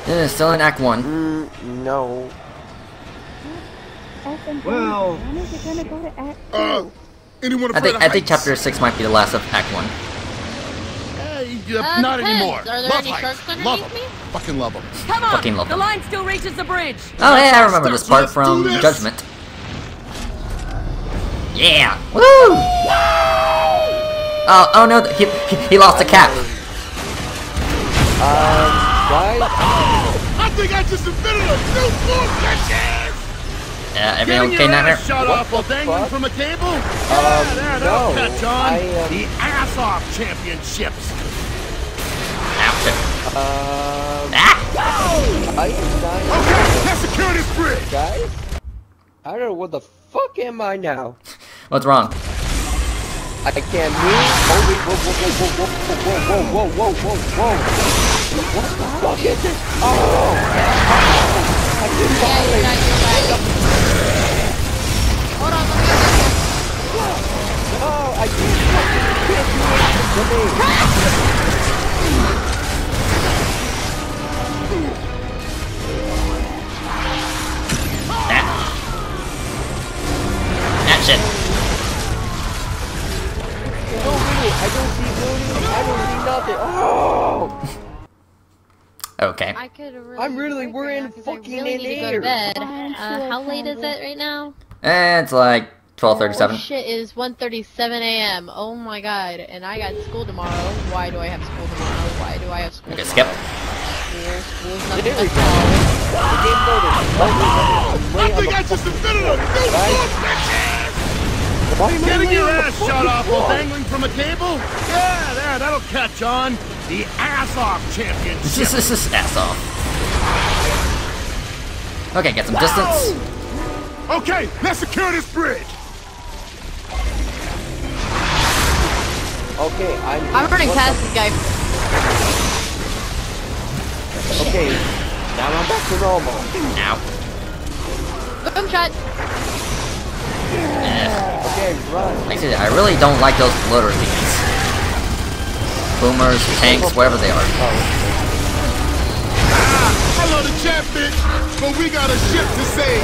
Still in Act 1. No. Well, when is it gonna go to Act 2? Anyone I afraid of think heights? Chapter 6 might be the last of Act 1. Not depends. anymore. Are there Love any heights. sharks Love underneath them. me? Fucking love them. Come on! Fucking love The them. line still reaches the bridge. Oh yeah, I remember this part Let's from do this. Judgment. Yeah! Woo! Oh no, he lost a cap. Guys, I think I just invented a new form, bitches! Everyone Getting okay your down ass there? shot What off the while dangling fuck? from a cable? Yeah, there, that'll no, catch on. I am- The ass-off championships. Ouch. I am dying. Okay, let's secure this bridge. Guys, I don't know what the fuck am I now. What's wrong? I can't move. Oh wait, whoa. What the fuck is this? Oh! I did Yeah, you're right, you're right. Hold on, let me get this. Oh, I can't do anything to me. Action. No, really, I don't see loading. I don't see nothing. Oh! Okay. I could really I'm really- break we're right in now 'cause I fucking really in need to go air. to bed. I'm sure How late is Tyler. it right now? It's like 12:37. Oh shit, it is 1:37 a.m. Oh my god, and I got school tomorrow. Why do I have school tomorrow? Why do I have school Okay, tomorrow? skip. School's nothing There we but go. hell. The game loaded. I think I just invented a new form, bitches! Why am I Getting your laying on the ass fucking shot off while floor? dangling from a cable? Yeah, there, that'll catch on. The ass-off championships. This is ass off. Okay, get some distance. Okay, let's secure this bridge. Okay, I'm running what past this guy. Okay, now I'm back to normal. Ow. Boom shot. Okay, run. Actually, I really don't like those floater thingies. Boomers, tanks, wherever they are. I love the chat, bitch, but we got a ship to save.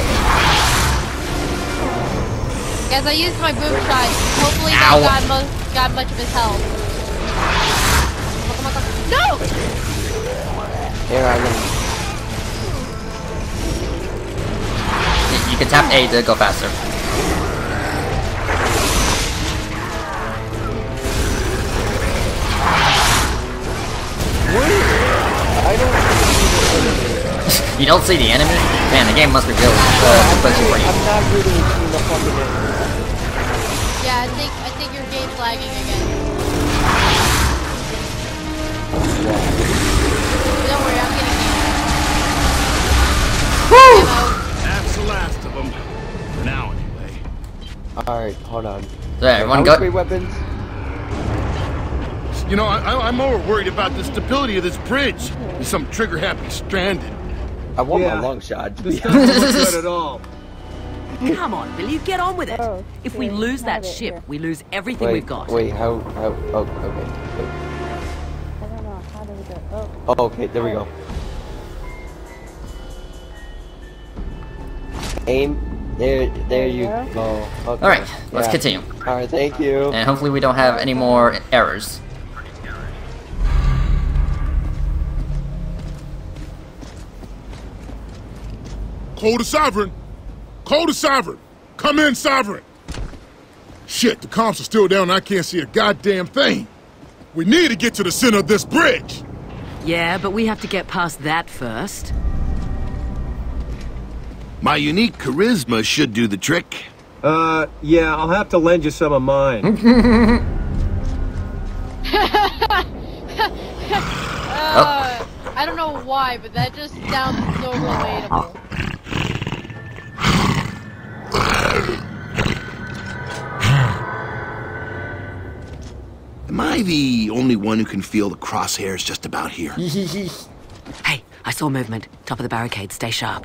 Guys, I used my boom shot. Hopefully Ow. that got much of his health. No! Here I go. You can tap A to go faster. I don't. You don't see the enemy? Man, the game must be really glitchy for you. I'm not really seeing the fucking enemy. Yeah, I think your game's lagging again. Don't worry, I'm getting you. That's the last of them. For now, anyway. Alright, hold on. So everyone How go. great weapons? You know, I'm more worried about the stability of this bridge. There's some trigger-happy stranded. I want Yeah. my long shot. To This be doesn't look good at all. Come on, will you get on with it? Oh, If we here, lose have that it ship, here. we lose everything Wait, we've got. wait, how, oh, okay. I don't know, how do we go? Oh, okay, there we go. Aim, there you go. go. Okay. Alright, let's Yeah. continue. Alright, thank you. And hopefully we don't have any more errors. Call to Sovereign! Call to Sovereign! Come in, Sovereign! Shit, the comps are still down and I can't see a goddamn thing. We need to get to the center of this bridge. Yeah, but we have to get past that first. My unique charisma should do the trick. Yeah, I'll have to lend you some of mine. I don't know why, but that just sounds so relatable. Am I the only one who can feel the crosshairs just about here? Hey, I saw movement. Top of the barricade. Stay sharp.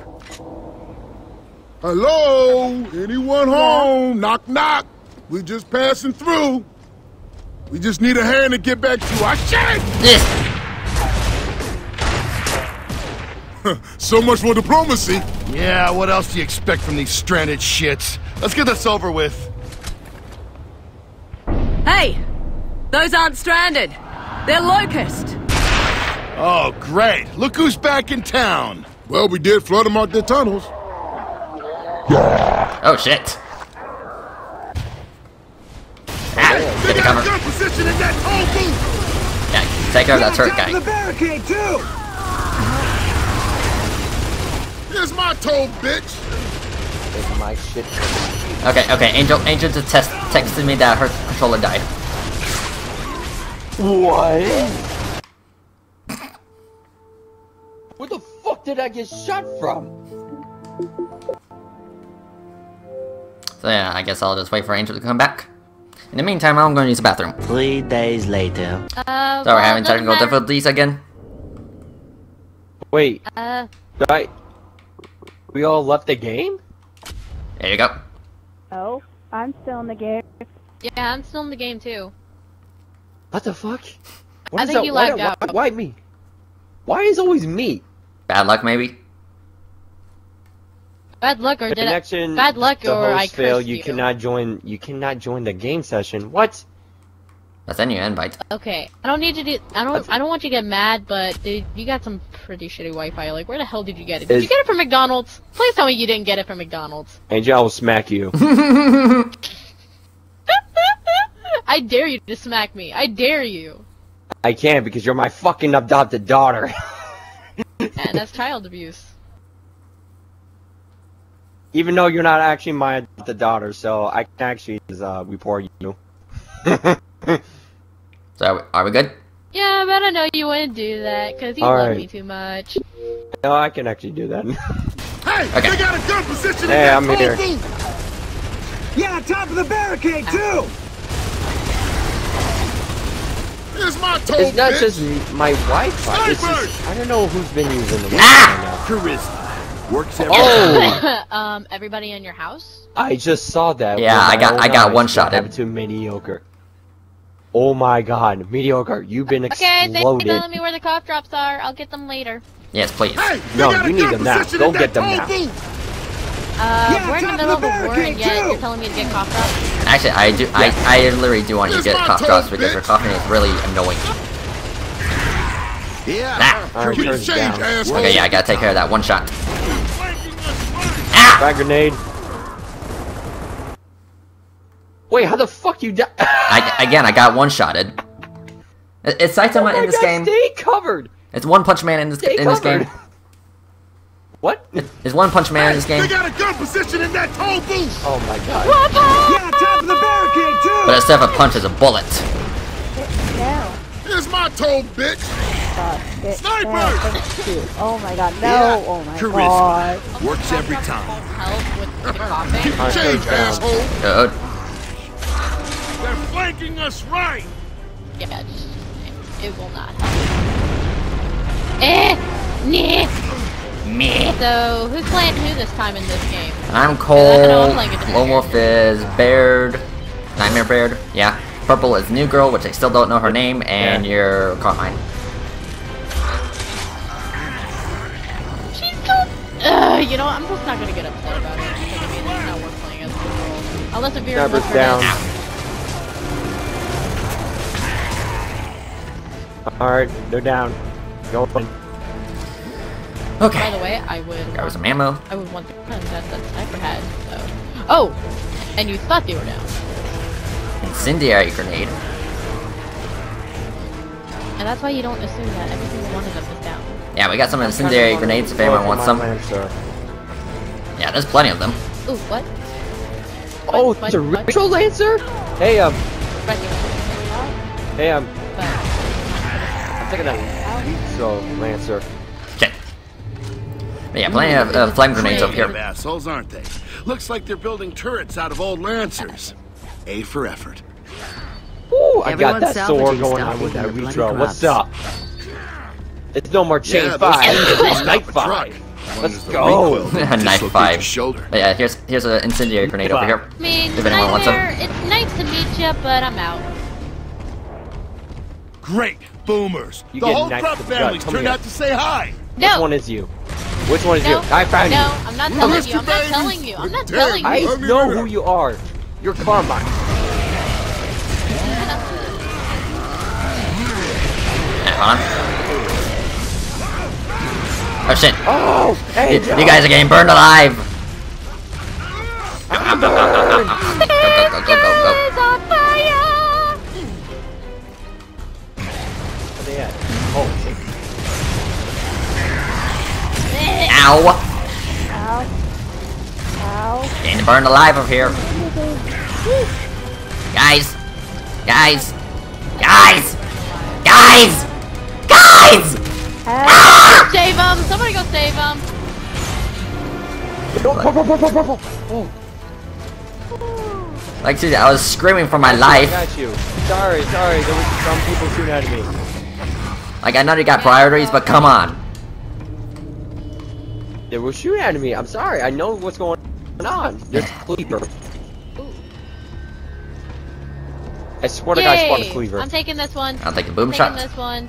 Hello? Anyone home? Knock, knock. We just passing through. We just need a hand to get back to our shit! Yes. So much for diplomacy. Yeah, what else do you expect from these stranded shits? Let's get this over with. Hey! Those aren't stranded. They're Locust. Oh, great. Look who's back in town. Well, we did flood them out their tunnels. Oh shit. Ah, They get the got a cover. good position in that toll booth. Yeah, take care of that turret guy. The barricade too. Here's my toll, bitch. Take my shit. Okay, Angel just texted me that her controller died. What? Where the fuck did I get shot from? So yeah, I guess I'll just wait for Angel to come back. In the meantime, I'm going to use the bathroom. 3 days later. So we're having technical difficulties again. Wait. We all left the game? There you go. Oh, I'm still in the game. Yeah, I'm still in the game too. What the fuck? I think you lagged out. Why me? Why is always me? Bad luck, maybe. Bad luck, or The did connection. bad luck, the or I host failed. cursed You you. cannot join. You cannot join the game session. What? I'll send you an invite. Okay, I don't need you to. I don't want you to get mad, but dude, you got some pretty shitty Wi-Fi. Like, where the hell did you get it? Did you get it from McDonald's? Please tell me you didn't get it from McDonald's. Angel, I will smack you. I dare you to smack me. I dare you. I can't because you're my fucking adopted daughter. And that's child abuse. Even though you're not actually my adopted daughter, so I can actually report you. So, are we good? Yeah, but I know you wouldn't do that because you All love right. me too much. No, I can actually do that. Hey, Okay. they got a good position in Hey, that I'm toll here. booth. Yeah, top of the barricade too. Here's my toll, It's not bitch. just my Wi-Fi. It's Sniper! just, I don't know who's been using the Wi-Fi Ah! now. Charisma. Works every Oh, Everybody in your house? I just saw that. Yeah, with I my got- own I got eyes. one-shotted. What happened to mediocre? Oh my god, mediocre! You've been Okay, thank you for exploded. telling me where the cough drops are. I'll get them later. Yes, please. Hey, they No, got a you need good them now. position Go in get that them toll now. booth. We're in the top middle of of the a war, and barricade, yet too. you're telling me to get cough drops? Actually, I literally do want you to get cough drops because your coughing is really annoying. Yeah. Ah. Alright, Keep turn the it change, down. asshole. Okay, yeah, I gotta take care of that one shot. Frag grenade. Wait, how the fuck you die? I got one-shotted. It's Saitama in this game. Stay covered. It's One Punch Man in this Stay game. covered. What? It's One Punch Man in this They game. got a good position in that toll booth. Oh my god. Yeah, top of the barricade too. But instead of a punch, it's a bullet. No. Here's my toll, bitch. It, Sniper! no, thank you. Oh my god, no. Yeah, Oh my charisma. god. Works every time. Help with the Keep coughing? the Alright, change, turn down. asshole. Good. They're flanking us right. Yeah, just, it will not help. Me. So, who's playing who this time in this game? I'm I Cole. know, I'm like a different Lone Wolf is Baird. Nightmare Baird. Yeah. Purple is New Girl, which I still don't know her name, and you're Carmine. She's so... you know what? I'm just not gonna get upset about it. Because, I mean, it's not worth playing as a girl. Unless if you're Numbers her down. head. Alright, they're down. Go on. By Okay. the way, I would... Got some ammo. I would want the gun that sniper had, so... Oh! And you thought they were down. Incendiary grenade. And that's why you don't assume that every single one of them is down. Yeah, we got some incendiary grenades if anyone wants some. Yeah, there's plenty of them. Ooh, what? Oh, What? it's a What? retro lancer? Hey, I'm But, taking a retro lancer. Okay. But yeah, plenty of flame grenades up Creative here. assholes, aren't they? Looks like they're building turrets out of old lancers. A for effort. Ooh, I got Everyone's that sword salvaging going stuff on with in that the bloody retro. What's crops. up? It's no more chain Yeah, 5. those It's stop knife a 5. truck. One Let's is the go. recoil that Knife dislocates 5. your shoulder. But yeah, here's an incendiary grenade over here. I mean, If anyone wants Nightmare, it's nice to meet you, but I'm out. Great boomers. You The get whole knifed Krupp to the gut. family's Come turned here. out to say hi. Which No! one is you? Which one is you? I found you. No, I'm not telling you. I'm not telling you. I'm not telling I you. know who you are. You're Carmine. Hold on. Oh shit. Oh, hey, You guys are getting burned alive. I'm burned. Go. On fire! Where they at? Oh, shit. Ow. Ow. Ow. Getting burned alive over here. Guys. Save him! Somebody go save him! Oh, Like, seriously, I was screaming for my I life. got you. Sorry. There was some people shooting at me. Like, I know you got priorities, but come on. They were shooting at me. I'm sorry. I know what's going on. There's Cleaver. I swear to God, I spawned a Cleaver. I'm taking this one. I'll take a boom I'm shot. taking this one.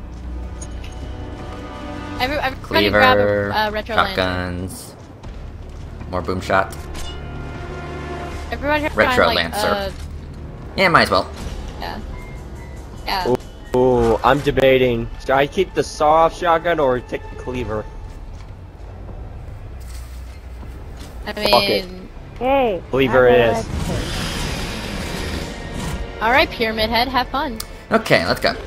Everybody Cleaver, grab a retro lantern. shotguns, more boom shot. Everybody Retro try and, Lancer. Yeah, might as well. Yeah. Ooh, I'm debating. Should I keep the saw-off shotgun or take the Cleaver? I it. mean... Hey. Cleaver it is. Alright, Pyramid Head, have fun. Okay, let's go.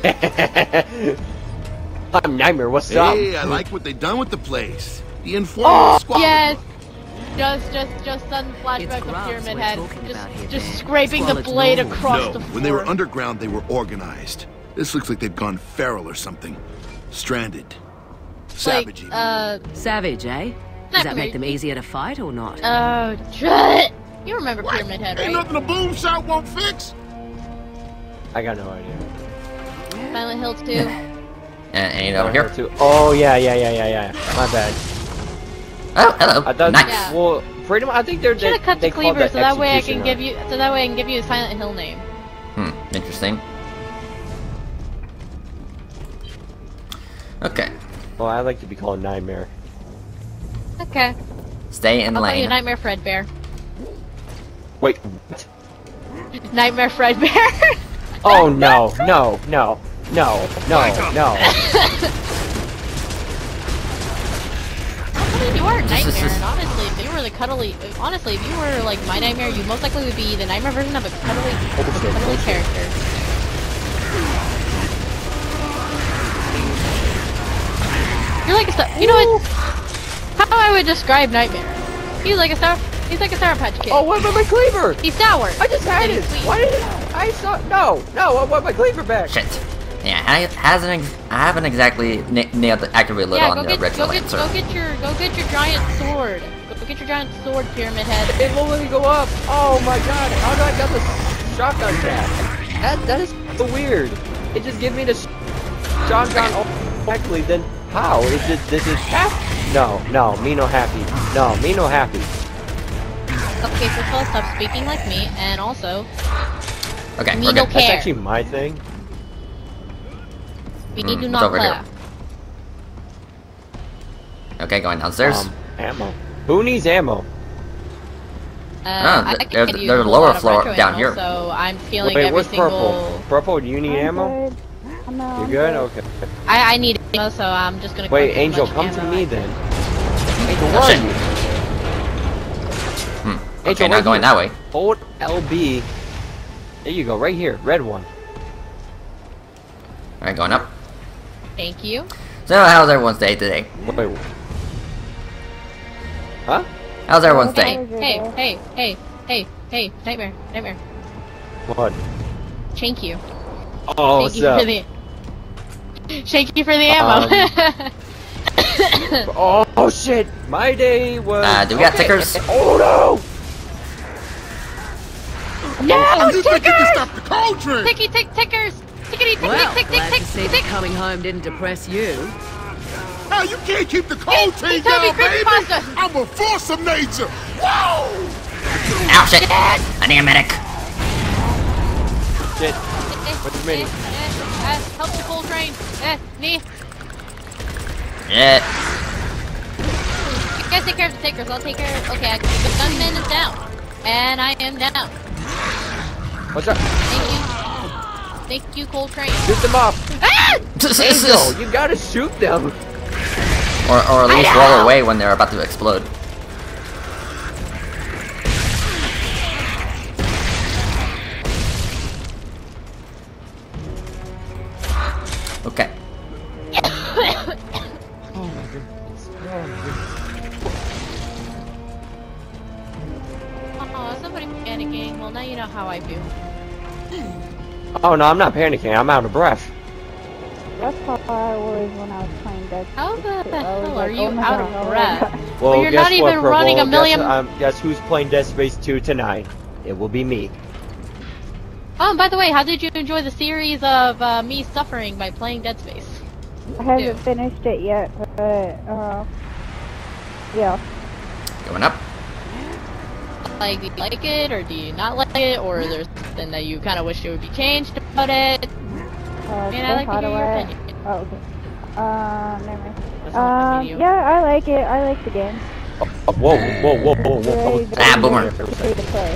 I'm Nightmare, what's up? Hey, I like what they done with the place. The informal squad. Yes! Just sudden flashback of Pyramid Head. Just scraping the blade across No, the floor. when they were underground, they were organized. This looks like they've gone feral or something. Stranded. Savage. Savage, eh? Does that make them easier to fight or not? Oh, you remember Pyramid Head, Ain't right? nothing a boom shot won't fix. I got no idea. Silent Hill 2. And over here. Oh, yeah. My bad. Oh, hello. I thought, Nice. well, pretty much, I think Should have cut the they called Cleaver so that way I executioner. can give you a Silent Hill name. Interesting. Okay. Well, I like to be called Nightmare. Okay. Stay in I'll call you lane. Nightmare Fredbear. Wait, what? Nightmare Fredbear. Oh, no. I mean, you are Nightmare, and honestly, if you were the cuddly... Honestly, if you were, like, my Nightmare, you most likely would be the Nightmare version of a cuddly character. You're like a star... You know what? How I would describe Nightmare? He's like a Sour Patch Kid. Oh, what about my Cleaver? He's sour. I just had it. Sweet. Why did I saw? No, I want my Cleaver back. Shit. Yeah, I haven't exactly nailed the activate lid on the Retro Lancer. Go get your giant sword. Go get your giant sword, Pyramid Head. It won't let me go up. Oh my God! How do I get the shotgun back? That is so weird. It just gives me the shotgun automatically. Then how? This is happy? No, me no happy. No, me no happy. Okay, first of all, stop speaking like me, and also, Okay, me we're no good. care. That's actually my thing. We do what's not over play. here? Okay, going downstairs. Ammo. Who needs ammo? I can there's give you a a lower lot of floor retro down ammo, here. So I'm feeling Wait, every what's single... purple? Purple, do you need ammo? You good? Okay. I need ammo, so I'm just gonna... Wait, collect as Angel, much come to ammo me I then. can. Angel, Oh, where shit. are you? Okay, Angel, not right going here. that way. Hold LB. There you go, right here, red one. Alright, going up. Thank you. So, how's everyone's day today? Wait. Huh? How's everyone's day? Hey, Nightmare. What? Thank you. Oh, Thank you for the... Thank you for the ammo. Oh shit! My day was. Do we got tickers? Oh no! No, You think you can tickers! stop the cold train? Tickers! Tickety, Well, tick, glad to see that coming home didn't depress you. Hey, you can't keep the cold He train told me down, baby. creepypasta. I'm a force of nature. Whoa! Ow, shit! I need a medic. Shit. What's the mini? Help the full train. Knee. Yeah. guys take care of the takers. I'll take care of. Okay, the gunman is down, and I am down. What's up? Thank you, Coltrane. Shoot them off. Ah! Angel, you gotta shoot them. Or at least roll away when they're about to explode. Okay. Oh, somebody panicking. Well, now you know how I feel. Oh no, I'm not panicking. I'm out of breath. That's how I was when I was playing Dead Space. How the I was hell like, are you oh my out God, of oh breath? my God. Well, you're guess not even what, running a Purple? million. Guess who's playing Dead Space 2 tonight? It will be me. Oh, and by the way, how did you enjoy the series of me suffering by playing Dead Space? I haven't finished it yet, but yeah. Going up. Like, do you like it, or do you not like it, or is there something that you kind of wish it would be changed about it? And I'd like to hear your opinion. Oh, okay. Never mind. That's not my video. Yeah, I like it. I like the game. Whoa. Ah, boomer. Free to play.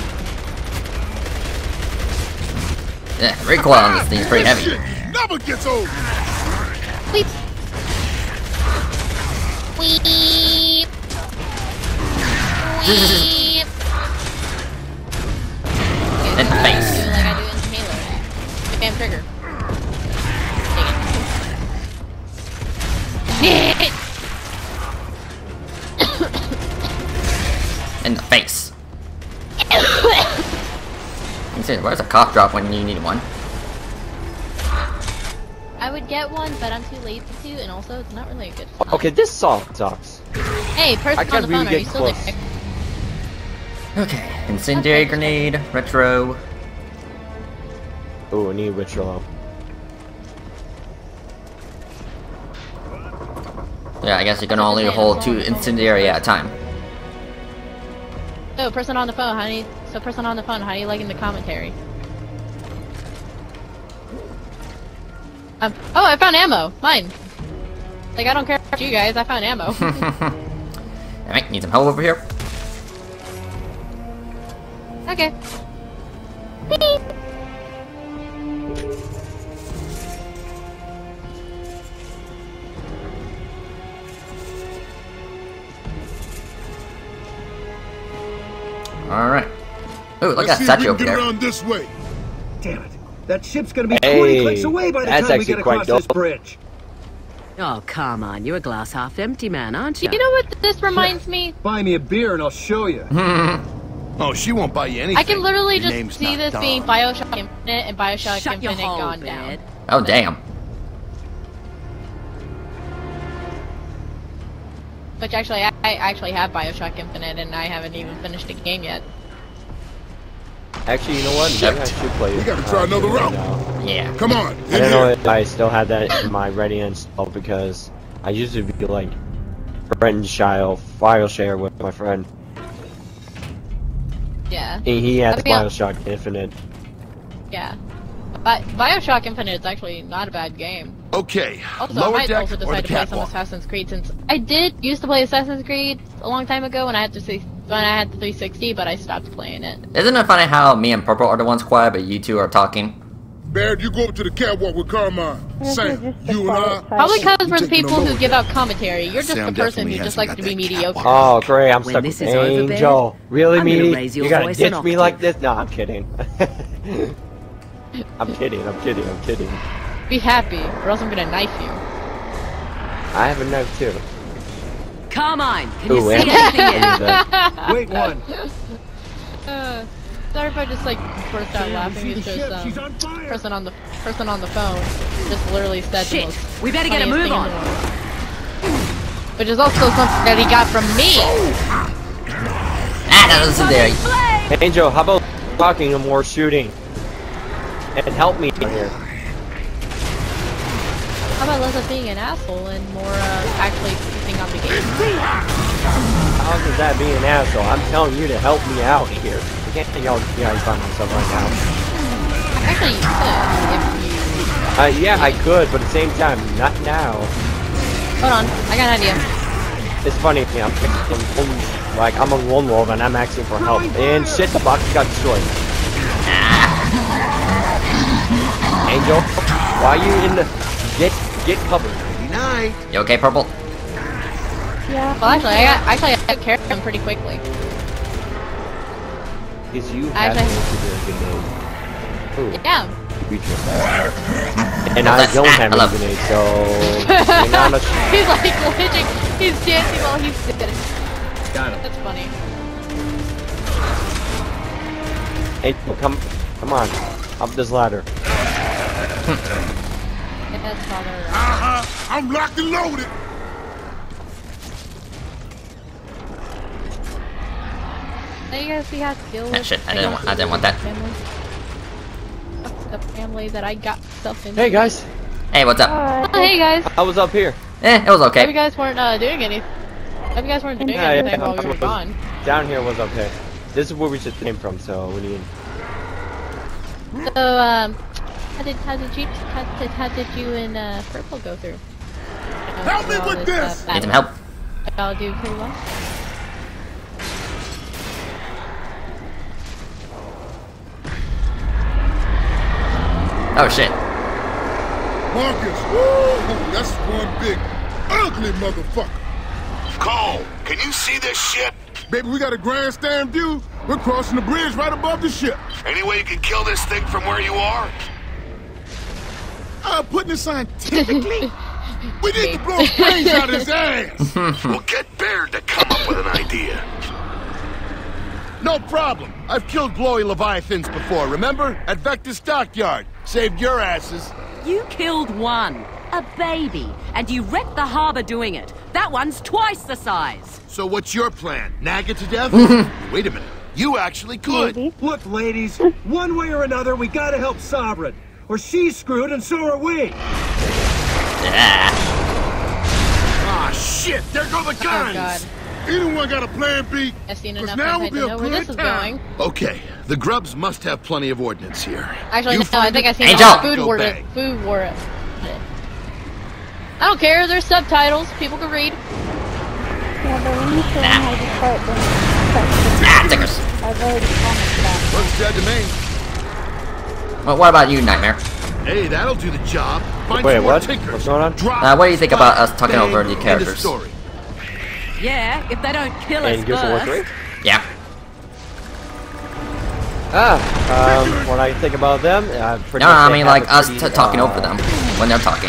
Yeah, recoil on this thing's pretty heavy. Shit never gets old. Weep. Weep. Weep. In the face. Do like I do in Halo. Bam trigger. Take it. In the face. You said, where's a cough drop when you need one? I would get one, but I'm too lazy to, and also it's not really a good time. Okay, this song sucks. Hey, person I on can't the phone, really are you get still close. there? Okay, incendiary grenade, retro. Oh, I need ritual. Yeah, I guess you can only hold 2 incendiary at a time. So, person on the phone, how do you liking the commentary? Oh, I found ammo! Mine! Like, I don't care about you guys, I found ammo. Alright, need some help over here. Okay. Alright. Ooh, look Let's at see that if we statue can over get there. around this way. Damn it. That ship's gonna be Hey, 20 clicks away by the that's time we actually get quite across this dope. bridge. Oh, come on. You're a glass half empty man, aren't you? You know what this reminds me? Buy me a beer and I'll show you. Oh, she won't buy you anything. I can literally Your just name's see not this Dom. being Bioshock Infinite and Bioshock Shut your Infinite hole, gone Bed. down. Oh, damn. Which actually, I actually have Bioshock Infinite and I haven't even finished the game yet. Actually, you know what? Maybe I should play it. We gotta try another right route. now. Yeah. Come on, I in don't know here. if I still had that in my ready install because I used to be like friend file share with my friend. Yeah. He has That'd be a- Bioshock Infinite. Yeah. But Bioshock Infinite is actually not a bad game. Okay, Also, I lower might deck also or the decide to play some catwalk? Assassin's Creed since I did used to play Assassin's Creed a long time ago when I had the 360, but I stopped playing it. Isn't it funny how me and Purple are the ones quiet, but you two are talking? Baird, you go up to the catwalk with Carmine. This Sam, is just the you and quiet I. side. Probably because We we're the taking people a who lower give deck. out commentary. You're just Sam the person definitely who just hasn't likes to got be that mediocre. catwalk. Oh, great! I'm When stuck this with is over, Bed, Angel. Really, I'm gonna me? raise your You gotta voice ditch an me like octave. this? No, I'm kidding. I'm kidding. Be happy, or else I'm gonna knife you. I have a knife too. Carmine, can Ooh, you see and- anything yet? Wait one. Sorry if I just like burst out Sam, laughing. you see It's the just ship? She's on fire. person on the phone just literally said the Shit, most we better get a funniest move thing in on. the world. Which is also something that he got from me. Ah, that isn't there. Angel, how about talking and more shooting? And help me here. How about less of being an asshole and more actually focusing on the game? How does that be an asshole? I'm telling you to help me out here. I can't think y'all guys by myself right now. Actually, you could if you. Yeah, I could, but at the same time, not now. Hold on, I got an idea. It's funny, I'm a lone wolf and I'm asking for help. And shit, the box got destroyed. Angel, why are you in the... Get covered. Night. You okay, Purple? Yeah. Well, actually, I took care of him pretty quickly. Is you Actually- having a grenade? Ooh, Yeah. and I don't have a grenade, so... you're not a- He's like glitching. He's dancing while he's sitting. Got it. That's funny. Angel, come on, up this ladder. Get that father. I'm locked and loaded. Now you guys see how to deal Ah, with. shit, I didn't want that. The family that I got stuff in. Hey guys, Hey, what's up? Oh, hey guys. I was up here. It was Hope you okay. guys weren't doing anything. Hope you guys weren't doing Yeah, anything yeah, while we were gone. Down here was okay. This is where we just came from, so we need... So how did you and Purple go through? Help me with this! Need some help? Y'all do pretty well. Oh shit. Marcus, woo! That's one big, ugly motherfucker. Cole, can you see this shit? Baby, we got a grandstand view. We're crossing the bridge right above the ship. Any way you can kill this thing from where you are? Putting it scientifically, we need to blow his brains out of his ass. We'll get Baird to come up with an idea. No problem. I've killed glowy leviathans before, remember? At Vector Stockyard. Saved your asses. You killed one, a baby, and you wrecked the harbor doing it. That one's twice the size. So what's your plan? Nag it to death? Wait a minute. You actually could. Maybe. Look, ladies, one way or another, we gotta help Sovereign. Or she's screwed and so are we. Ah, shit! There go the Oh god. guns! Anyone got a plan B? I've seen 'Cause enough now to will be know a where this good is time. going. Okay, the grubs must have plenty of ordnance here. Actually, You no, I find think it? I've seen Angel! all the Go bang. food war it. I don't care, there's subtitles, people can read. Yeah, but when you show them how to start the Ah, tickers. I've already promised that. Looks dead to me. Well, what about you, Nightmare? Hey, that'll do the job. Find Wait, some more what? tinkers. What's going on? Drop, What do you think about us talking bang, over the end of characters? story. Yeah, if they don't kill us And Gears of War 3? first. Yeah. What I think about them, pretty No, much I they mean have like a us pretty, talking over them when they're talking.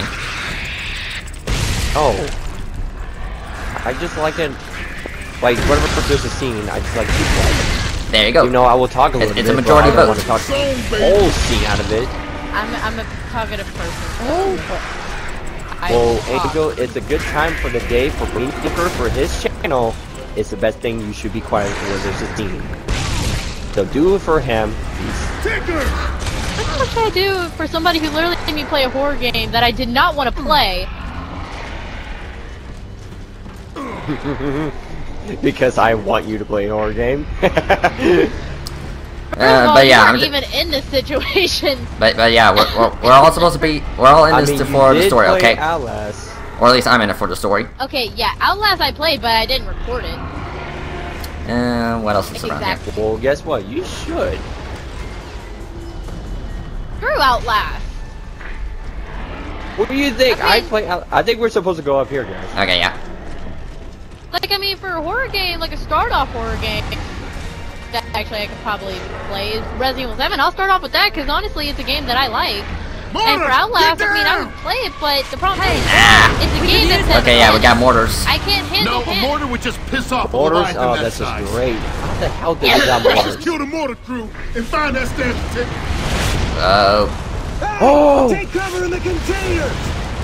Oh. I just like it, like, whenever there's a scene, I just like to keep quiet. There you go. You know, I will talk a little It's bit, a majority but I don't vote. want to talk the whole scene out of it. I'm a talkative person. Well, Angel, it's a good time for the day for Waykeeper for his channel. It's the best thing you should be quiet when there's a scene. So do it for him. Tinkers! What should I do for somebody who literally made me play a horror game that I did not want to play? Because I want you to play a horror game. First of all, but yeah, you I'm weren't even in this situation. but yeah, we're all supposed to be. We're all in I this mean, for you the did story, play okay? Outlast. Or at least I'm in it for the story. Okay, yeah, Outlast I played, but I didn't record it. What else is around here? Exactly. Well, guess what? You should. Screw Outlast. What do you think? Okay. I play. I think we're supposed to go up here, guys. Okay, yeah. Like, I mean, for a horror game, like a start-off horror game, that actually I could probably play is Resident Evil 7. I'll start off with that, because honestly, it's a game that I like. And for Outlast, I mean, I would play it, but the problem is, it's a game that says, Okay, yeah, we got mortars. I can't handle No, a him. mortar would just piss off a Mortars? Leviathan Oh, that that's just size. great. How the hell did we got Let's mortars? kill the mortar crew and find that stand tick. Oh. Oh! Take cover in the containers!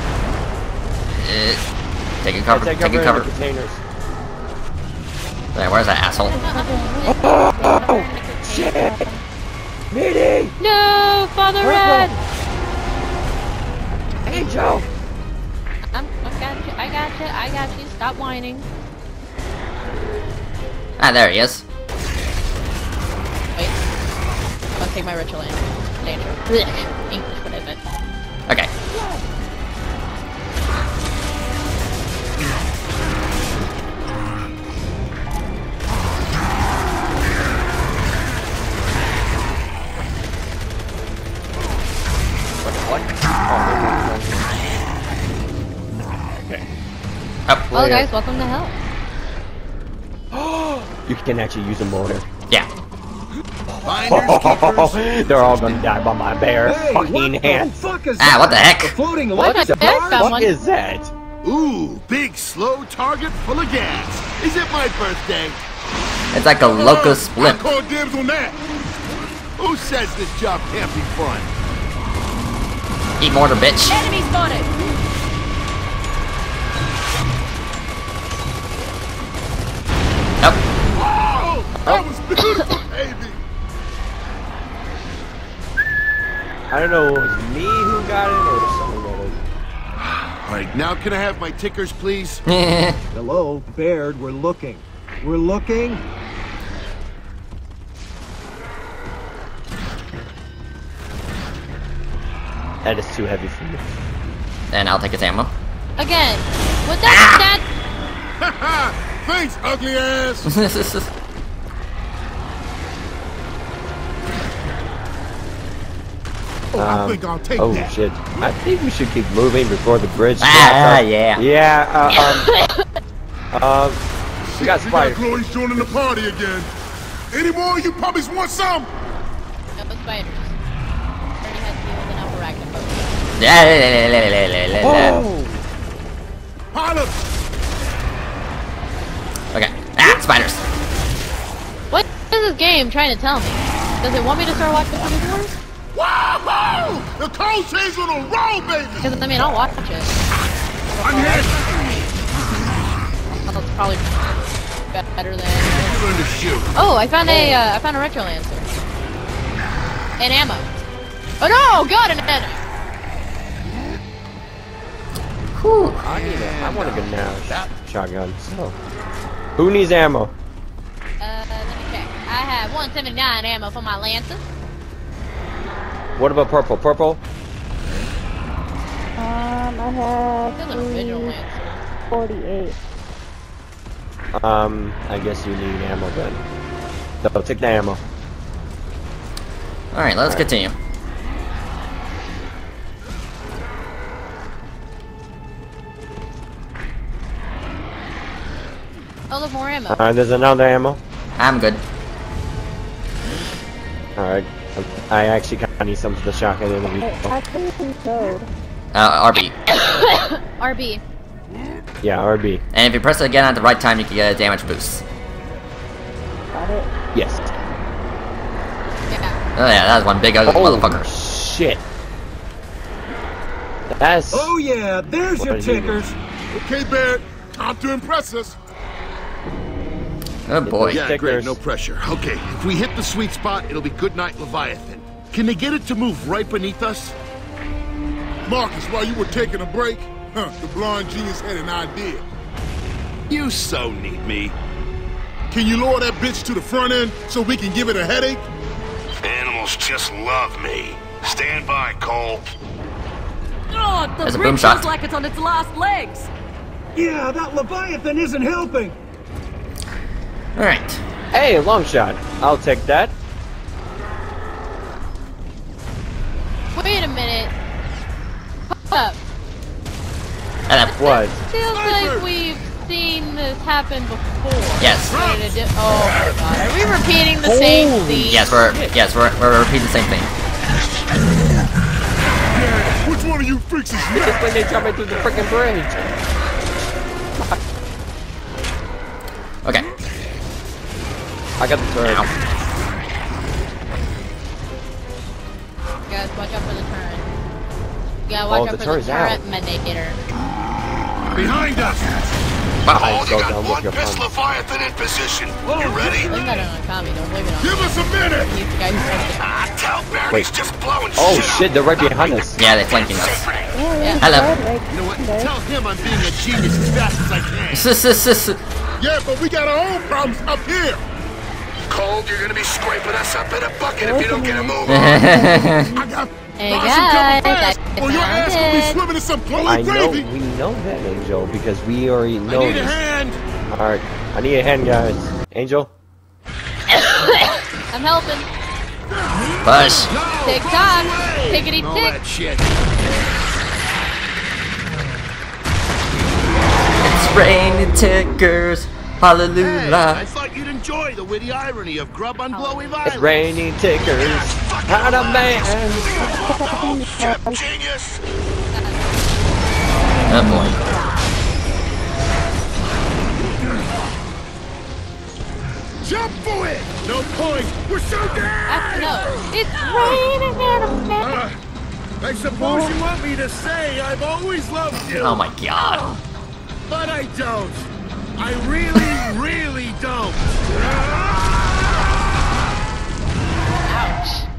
Taking cover. Take Taking cover in cover. the containers. There, where's that asshole? Oh! Shit! Meaty! No, Father Red! Angel! I got you. Stop whining. Ah, there he is. Wait. I'm gonna take my ritual in. Danger. Blech. English, what is it? Okay. Oh, guys, welcome to hell. You can actually use a motor. Yeah. They're all gonna die by my bare fucking hands. Fuck is Ah, what the heck? Floating What the heck? What is that? Ooh, big slow target full of gas. Is it my birthday? It's like a locust I blimp. call dibs on that. Who says this job can't be fun? Eat mortar, bitch. Enemy spotted! Nope. Oh, that was beautiful, baby. I don't know if it was me who got it or someone got it. All right, now can I have my tickers, please? Hello, Baird, we're looking. We're looking. That is too heavy for me. And I'll take his ammo. Again, with that Thanks, ugly ass. I think I'll take Oh that. shit! I think we should keep moving before the bridge. Ah, yeah. Yeah. We got We got spiders. Chloe's joining the party again. Any more of you puppies want some? no spiders. Already had to deal with an arachnid. Yeah. Oh. Pilot! Okay. Ah, spiders. What is this game trying to tell me? Does it want me to start watching Comedy Wars? Wahoo! The cold chains on a roll, baby! Because I mean, I'll watch it. I'm here. Well, it's probably better than. Learn to shoot. Oh, I found a retro lancer and ammo. Oh no! God, an ammo. I want to go now. Shotgun. So, who needs ammo? Let me check. I have 179 ammo for my lancer. What about purple? Purple? I have Still an original lancer. 48. I guess you need ammo then. So take the ammo. Alright, let's continue. Oh, look, more ammo. There's another ammo. I'm good. Alright. I actually kind of need some of the shotgun in the I think we code. RB. RB. Yeah, RB. And if you press it again at the right time, you can get a damage boost. Got it. Yes. Yeah. Oh yeah, that was one big ugly motherfucker. Shit. That's... Oh yeah, there's your What do you tickers. Okay, Baird. Time to impress us. Oh boy. Yeah, Stickers. great, no pressure. Okay, if we hit the sweet spot, it'll be Goodnight Leviathan. Can they get it to move right beneath us? Marcus, while you were taking a break, the blonde genius had an idea. You so need me. Can you lower that bitch to the front end so we can give it a headache? Animals just love me. Stand by, Cole. Oh, the There's a boom bridge shot. feels like it's on its last legs. Yeah, that Leviathan isn't helping. Alright. Hey, a long shot. I'll take that. Wait a minute. Hold up. What? Feels like we've seen this happen before. Yes. Oh my god. Are we repeating the same scene? Yes, we're repeating the same thing. Yeah, which one of you freaks is It's next? when they jump into the freaking bridge. Okay. I got the turret. Ow. Guys, watch out for the turret. Yeah, watch the out for the turret's out. turret mediator. Behind us! Wow. Oh, go they got down with one your pissed phone. Leviathan in position. You ready? Blame that on Kami, don't blame it on Give us a minute! He's the guy who started it. I tell Barry's Wait. just blowing Oh shit shit, they're right behind us. Yeah, they're flanking us. Yeah, Hello. Like, You know what? okay. Tell him I'm being a genius as fast as I can. Yeah, but we got our own problems up here. Cole, you're gonna be scraping us up in a bucket if you don't get a move on. I got Hey buy guys, some cover fast, I or your found ass will be it. swimming in some I Chloe know, gravy. we know that, Angel, because we already know I need a this. hand. Alright, I need a hand, guys. Angel? I'm helping. Push. Tick tock. Tickety All tick. that shit. It's raining raining tickers. Hallelujah. Hey, I thought you'd enjoy the witty irony of grub on glowy violence. It's raining tickers. Not a man. Genius. Oh boy. Jump for it! No point! We're so dead! No, it's raining and a man. I suppose you want me to say I've always loved you. Oh my god. But I don't. I really, really don't. Ouch.